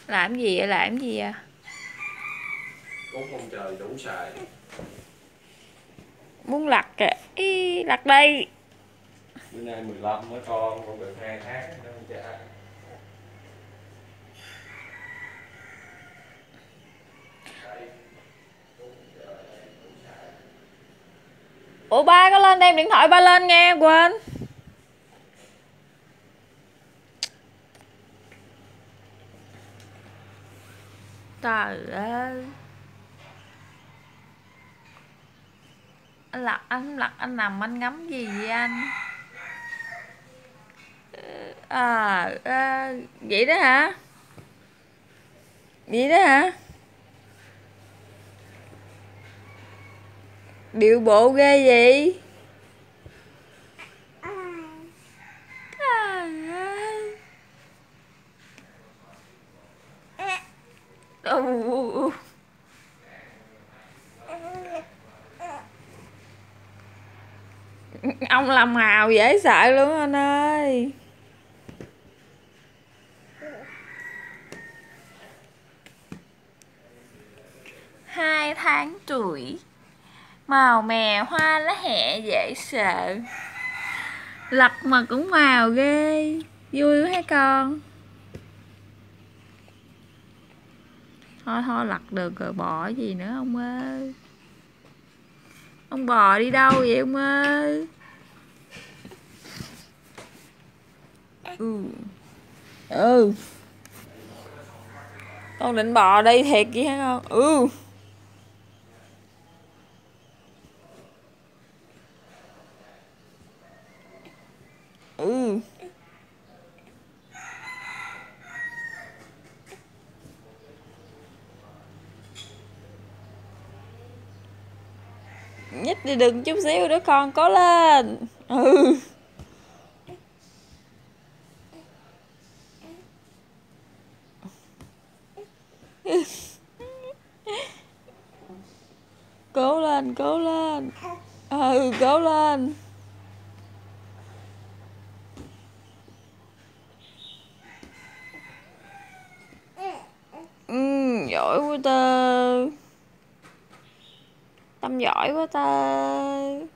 Làm gì vậy, làm gì vậy? Cúng ông trời đủ xài. Muốn lặt kìa. Ý, lặt đây. Bữa nay 15 mới con, còn được 2 tháng nữa ông cha. Ủa ba có lên đem điện thoại ba lên nghe, quên. Trời ơi. Anh nằm anh ngắm gì vậy anh? Vậy đó hả? Vậy đó hả? Điệu bộ ghê vậy. Trời ơi. Ừ. Ông làm màu dễ sợ luôn anh ơi. 2 tháng tuổi, màu mè hoa lá hẹ dễ sợ. Lật mà cũng màu ghê. Vui quá hả con? Thôi thôi lật được rồi, bỏ gì nữa ông ơi. Ông bò đi đâu vậy ông ơi? Ừ. Ừ. Con định bò đi thiệt vậy hả con? Ừ. Ừ. Nhích đi đừng chút xíu nữa con, cố lên. Ừ. Cố lên, cố lên. Ừ, cố lên. Giỏi quá tơ. Tâm giỏi quá tơ.